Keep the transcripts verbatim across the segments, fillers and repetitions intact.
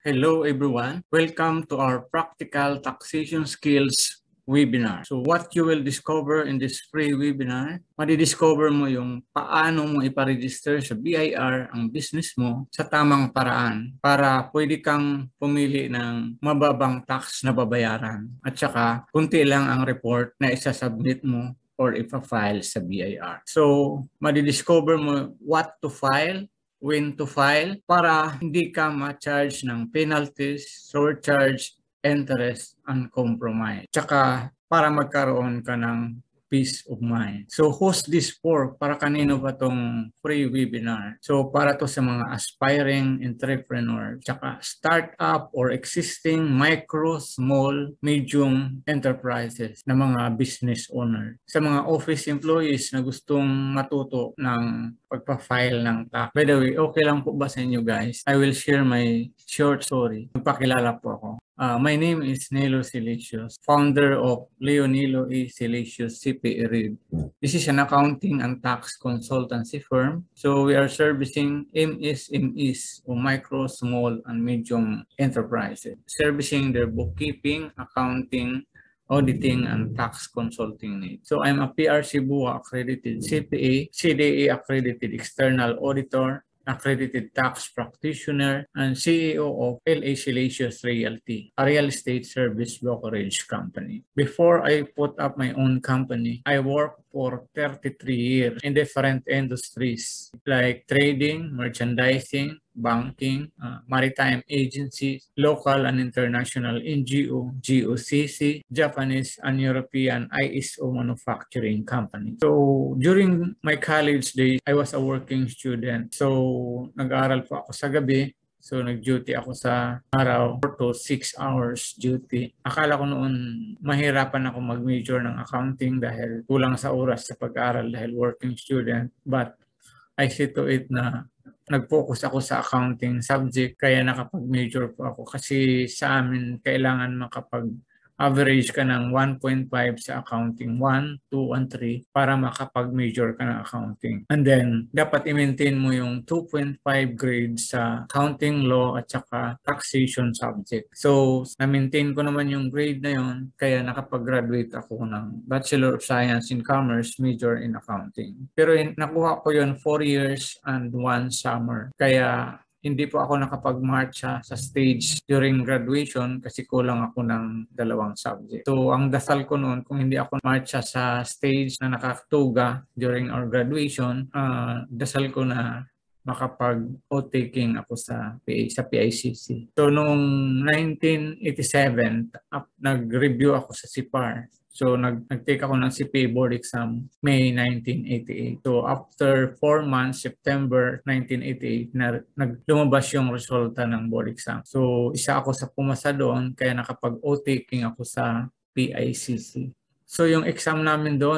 Hello everyone. Welcome to our Practical Taxation Skills webinar. So what you will discover in this free webinar, madidiscover mo yung paano mo iparegister sa B I R ang business mo sa tamang paraan para pwede kang pumili ng mababang tax na babayaran at saka kunti lang ang report na isasubmit mo or ipa-file sa B I R. So madidiscover mo what to file, when to file para hindi ka ma-charge ng penalties, surcharge, interest, and compromise. Tsaka para magkaroon ka ng peace of mind. So who's this for? Para kanino ba tong free webinar? So para to sa mga aspiring entrepreneur, tsaka startup or existing micro, small, medium enterprises na mga business owner. Sa mga office employees na gustong matuto ng pagpa-file ng tax. By the way, okay lang po ba sa inyo guys? I will share my short story. Magpakilala po ako. Uh, my name is Nilo Celecios, founder of Leonilo e Celecios C P A R I B. This is an accounting and tax consultancy firm. So we are servicing M S M Es or micro, small, and medium enterprises, servicing their bookkeeping, accounting, auditing, and tax consulting needs. So I'm a P R Cebu accredited C P A, C D A accredited external auditor, accredited tax practitioner, and C E O of L A Celecios Realty, a real estate service brokerage company. Before I put up my own company, I worked for thirty-three years in different industries like trading, merchandising, banking, uh, maritime agencies, local and international N G O, G O C C, Japanese and European I S O manufacturing company. So during my college days, I was a working student. So nag-aaral po ako sa gabi. So nag-duty ako sa araw, four to six hours duty. Akala ko noon mahirapan ako mag-major ng accounting dahil kulang sa oras sa pag-aaral dahil working student. But I see to it na nag-focus ako sa accounting subject kaya nakapag-major po ako kasi sa amin kailangan makapag average ka ng one point five sa accounting, one, two, and three para makapag-major ka ng accounting. And then, dapat i-maintain mo yung two point five grade sa accounting law at saka taxation subject. So, na-maintain ko naman yung grade na yun, kaya nakapag-graduate ako ng Bachelor of Science in Commerce, major in accounting. Pero in, nakuha ko yun four years and one summer. Kaya, hindi po ako nakapag-marcha sa stage during graduation kasi kulang ako ng dalawang subject. So, ang dasal ko noon, kung hindi ako marcha sa stage na nakatuga during our graduation, uh, dasal ko na makapag-o-taking ako sa P A, sa P I C C. So, noong nineteen eighty-seven, up, nag-review ako sa C P A R. So, nag- nag-take ako ng C P A board exam May nineteen eighty-eight. So, after four months, September nineteen eighty-eight, na, nag- lumabas yung resulta ng board exam. So, isa ako sa pumasa doon, kaya nakapag-o-taking ako sa P I C C. So, yung exam namin doon,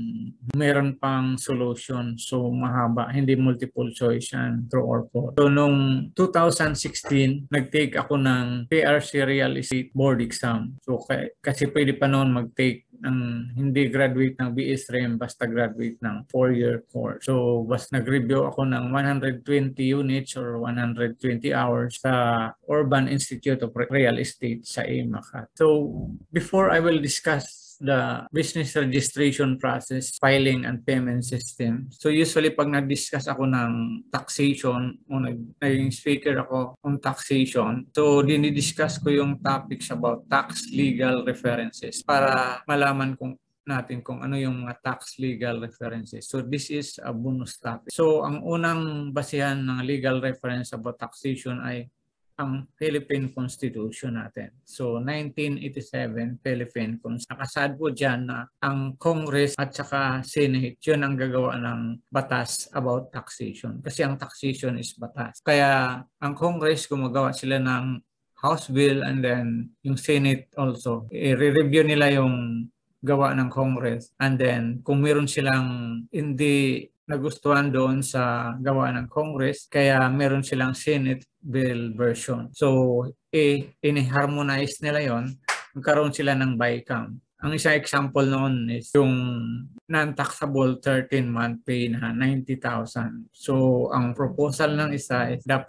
meron pang solution. So, mahaba. Hindi multiple choice yan, true or false. So, nung two thousand sixteen, nag-take ako ng P R C Real Estate Board Exam. So, kasi pwede pa noon mag-take ng hindi graduate ng B S R E M, basta graduate ng four-year course. So, basta nag-review ako ng one hundred twenty units or one hundred twenty hours sa Urban Institute of Real Estate sa A M A C A T. So, before I will discuss the business registration process, filing, and payment system. So usually pag nag-discuss ako ng taxation o naging speaker ako on taxation, so dinidiscuss ko yung topics about tax legal references para malaman kung natin kung ano yung mga tax legal references. So this is a bonus topic. So ang unang basihan ng legal reference about taxation ay ang Philippine Constitution natin. So, nineteen eighty-seven Philippine Constitution. Nakasad po dyan na ang Congress at saka Senate, yun ang gagawa ng batas about taxation. Kasi ang taxation is batas. Kaya ang Congress, gumagawa sila ng House Bill and then yung Senate also. I-review nila yung gawa ng Congress. And then, kung meron silang hindi nagustuhan doon sa gawa ng Congress, kaya meron silang Senate bill version. So, eh, ini-harmonize nila yon, magkaroon sila ng B I C A M. Ang isang example noon is yung non-taxable thirteen month pay na ninety thousand. So, ang proposal ng isa is dapat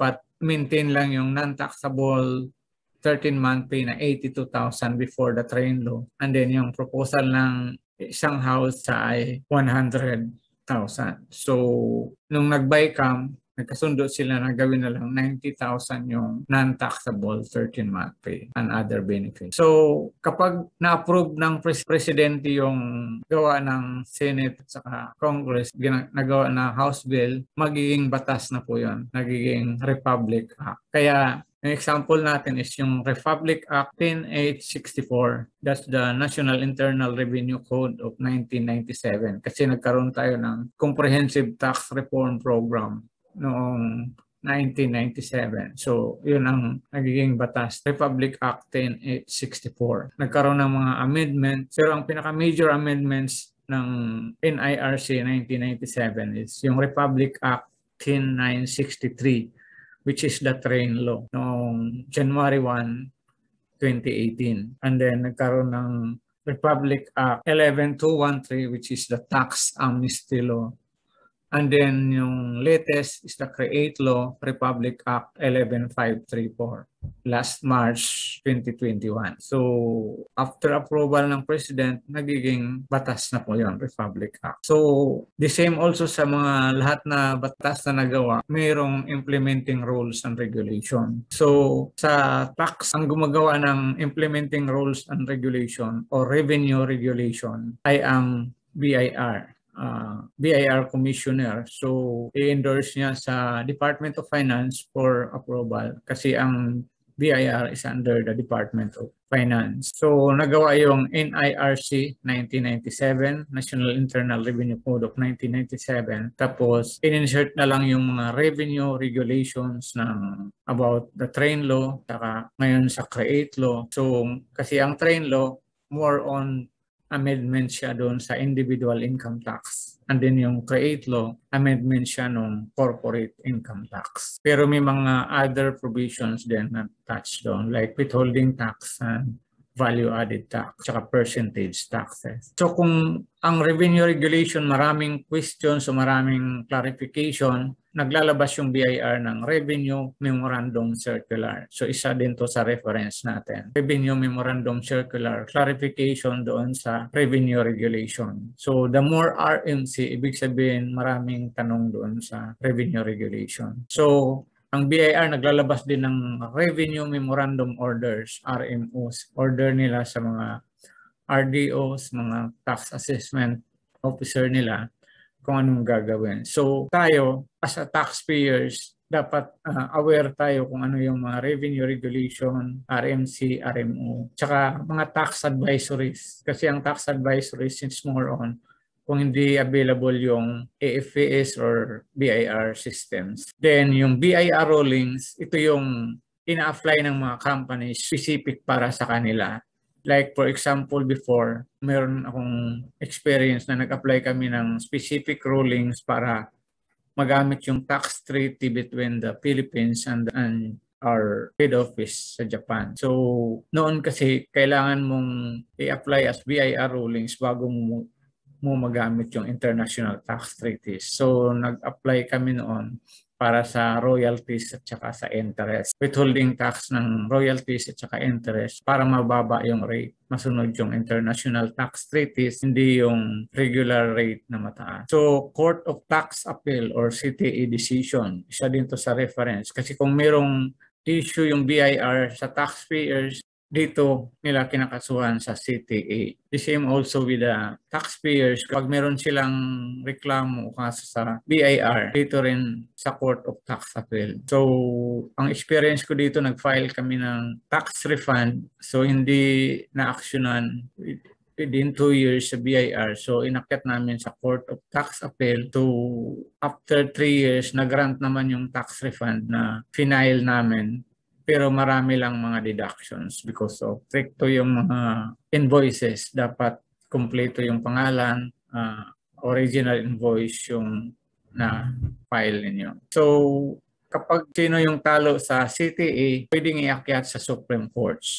maintain lang yung non-taxable thirteen month pay na eighty-two thousand before the train law. And then yung proposal ng isang house ay one hundred thousand. So, nung nag-buy cam, nagkasundo sila na gawin na lang ninety thousand yung non-taxable thirteen month pay and other benefits. So, kapag na-approve ng pres presidente yung gawa ng Senate at saka Congress, nagawa na House Bill, magiging batas na po yun. Nagiging Republic Act. Kaya, ang example natin is yung Republic Act ten eight sixty-four. That's the National Internal Revenue Code of nineteen ninety-seven. Kasi nagkaroon tayo ng Comprehensive Tax Reform Program noong nineteen ninety-seven. So, yun ang nagiging batas. Republic Act ten eight sixty-four. Nagkaroon ng mga amendments. Pero ang pinaka-major amendments ng N I R C nineteen ninety-seven is yung Republic Act ten nine sixty-three, which is the train law noong January first, twenty eighteen. And then nagkaroon ng Republic Act eleven two thirteen, which is the tax amnesty law. And then yung latest is the Create Law, Republic Act eleven five thirty-four, last March twenty twenty-one. So after approval ng President, nagiging batas na po yun, Republic Act. So the same also sa mga lahat na batas na nagawa, mayroong implementing rules and regulation. So sa tax, ang gumagawa ng implementing rules and regulation or revenue regulation ay ang B I R. Uh, B I R Commissioner. So, i-endorse niya sa Department of Finance for approval kasi ang B I R is under the Department of Finance. So, nagawa yung N I R C nineteen ninety-seven, National Internal Revenue Code of nineteen ninety-seven. Tapos, in-insert na lang yung mga revenue regulations ng about the train law, saka ngayon sa Create Law. So, kasi ang train law, more on amendment siya doon sa individual income tax. And then yung Create Law, amendment siya nung corporate income tax. Pero may mga other provisions din na touch doon, like withholding tax and value-added tax, tsaka percentage taxes. So kung ang revenue regulation, maraming questions o maraming clarification, naglalabas yung B I R ng Revenue Memorandum Circular. So isa din to sa reference natin. Revenue Memorandum Circular, clarification doon sa revenue regulation. So the more R M C, ibig sabihin maraming tanong doon sa revenue regulation. So ang B I R naglalabas din ng Revenue Memorandum Orders, R M Os, order nila sa mga R D Os, mga tax assessment officer nila kung anong gagawin. So tayo, as a taxpayers, dapat uh, aware tayo kung ano yung mga revenue regulation, R M C, R M O, tsaka mga tax advisories. Kasi ang tax advisories is more on kung hindi available yung A F P S or B I R systems. Then yung B I R rulings, ito yung ina-apply ng mga companies specific para sa kanila. Like for example before, meron akong experience na nag-apply kami ng specific rulings para magamit yung tax treaty between the Philippines and, and our head office sa Japan. So noon kasi kailangan mong i-apply as B I R rulings bago mo mo magamit yung international tax treaties. So, nag-apply kami noon para sa royalties at saka sa interest. Withholding tax ng royalties at saka interest para mababa yung rate. Masunod yung international tax treaties, hindi yung regular rate na mataas. So, Court of Tax Appeal or C T A decision, isa din to sa reference. Kasi kung merong issue yung B I R sa taxpayers, dito nila kinakasuhan sa C T A. The same also with the taxpayers. Kapag meron silang reklamo o kaso sa B I R, dito rin sa Court of Tax Appeal. So, ang experience ko dito, nag-file kami ng tax refund. So, hindi na-actionan within two years sa B I R. So, inakyat namin sa Court of Tax Appeal. So, after three years, nag-grant naman yung tax refund na final namin. Pero marami lang mga deductions because of stricto yung mga invoices. Dapat kompleto yung pangalan, uh, original invoice yung na file ninyo. So, kapag sino yung talo sa C T A, pwedeng iakyat sa Supreme Courts.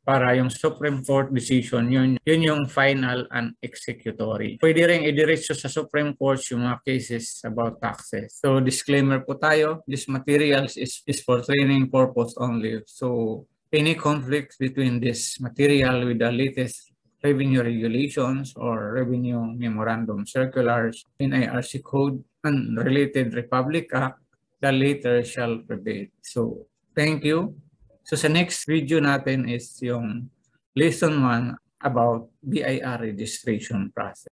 para yung Supreme Court decision, yun, yun yung final and executory. Pwede rin idiretso sa Supreme Court yung mga cases about taxes. So disclaimer po tayo, this materials is, is for training purpose only. So any conflict between this material with the latest revenue regulations or revenue memorandum circulars in I R C code and related Republic Act, the later shall prevail. So thank you. So sa next video natin is yung lesson one about B I R registration process.